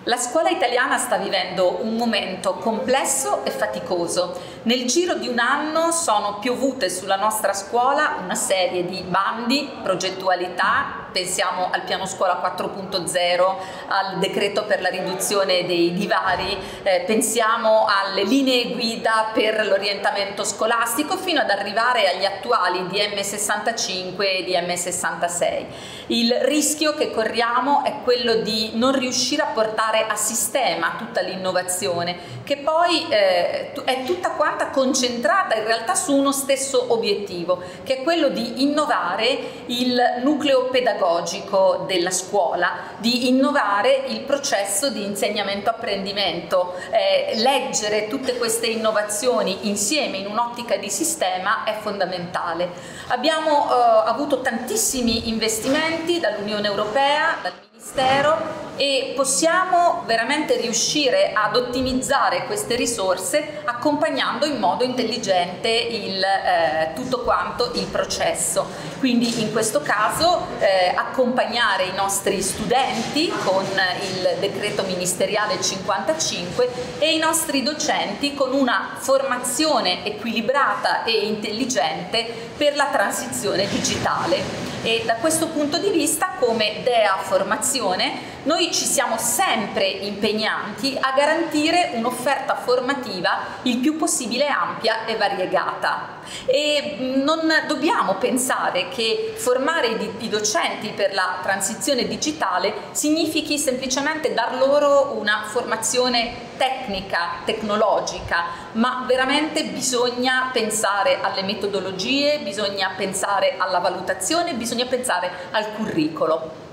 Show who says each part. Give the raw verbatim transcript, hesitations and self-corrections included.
Speaker 1: La scuola italiana sta vivendo un momento complesso e faticoso. Nel giro di un anno sono piovute sulla nostra scuola una serie di bandi, progettualità, pensiamo al piano scuola quattro punto zero, al decreto per la riduzione dei divari, eh, pensiamo alle linee guida per l'orientamento scolastico fino ad arrivare agli attuali D M sessantacinque e D M sessantasei. Il rischio che corriamo è quello di non riuscire a portare a sistema tutta l'innovazione, che poi eh, è tutta quanta concentrata in realtà su uno stesso obiettivo, che è quello di innovare il nucleo pedagogico della scuola, di innovare il processo di insegnamento-apprendimento. Eh, leggere tutte queste innovazioni insieme in un'ottica di sistema è fondamentale. Abbiamo eh, avuto tantissimi investimenti dall'Unione Europea, dal Ministero, e possiamo veramente riuscire ad ottimizzare queste risorse accompagnando in modo intelligente il, eh, tutto quanto il processo. Quindi in questo caso eh, accompagnare i nostri studenti con il decreto ministeriale cinquantacinque e i nostri docenti con una formazione equilibrata e intelligente per la transizione digitale. E da questo punto di vista, come D E A Formazione, noi ci siamo sempre impegnati a garantire un'offerta formativa il più possibile ampia e variegata. E non dobbiamo pensare che formare i, i docenti per la transizione digitale significhi semplicemente dar loro una formazione tecnica, tecnologica, ma veramente bisogna pensare alle metodologie, bisogna pensare alla valutazione, bisogna pensare al curriculum.